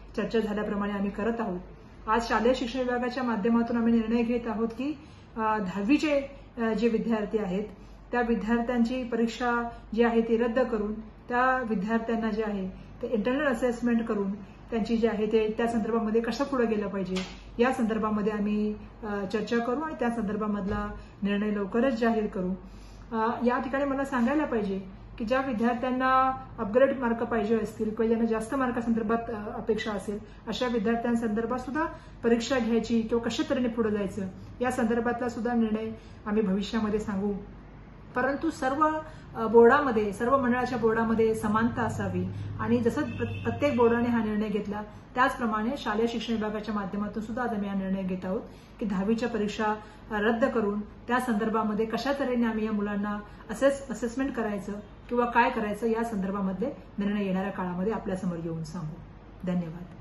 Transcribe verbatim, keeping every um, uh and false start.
चर्चा झाल्याप्रमाणे आम्ही करत आहोत। आज शालेय शिक्षण विभागाच्या माध्यमातून आम्ही निर्णय घेत आहोत की दहावीचे जे विद्यार्थी आहेत त्या विद्यार्थ्यांची परीक्षा जी आहे ती रद्द करून त्या विद्यार्थ्यांना जे आहे ते इंटरनल असेसमेंट करून त्यांची जे आहे ते त्या संदर्भामध्ये कसं पुढे गेलं पाहिजे या संदर्भामध्ये आम्ही चर्चा करू आणि त्या संदर्भामधला निर्णय लवकरच जाहीर करू। या ठिकाणी मला सांगायला पाहिजे की ज्या विद्यार्थ्यांना अपग्रेड मार्क पाहिजे असतील किंवा ज्यांना जास्त मार्कासंदर्भात अपेक्षा असेल अशा विद्यार्थ्यांसंदर्भात सुद्धा परीक्षा घ्यायची किंवा कशा तऱ्हेने पुढे जायचं या संदर्भातला सुद्धा निर्णय आम्ही भविष्यामध्ये सांगू। परंतु सर्व बोर्डामध्ये सर्व मंडळाच्या बोर्डामध्ये समानता असावी आणि जसं प्रत्येक बोर्डाने हा निर्णय घेतला त्याचप्रमाणे शालेय शिक्षण विभागाच्या माध्यमातून सुद्धा आज आम्ही हा निर्णय घेत आहोत की दहावीच्या परीक्षा रद्द करून त्या संदर्भामध्ये कशा तऱ्हेने आम्ही या मुलांना असेस असेसमेंट करायचं किंवा काय करायचं या संदर्भामध्ये निर्णय येणाऱ्या काळामध्ये आपल्यासमोर येऊन सांगू। धन्यवाद।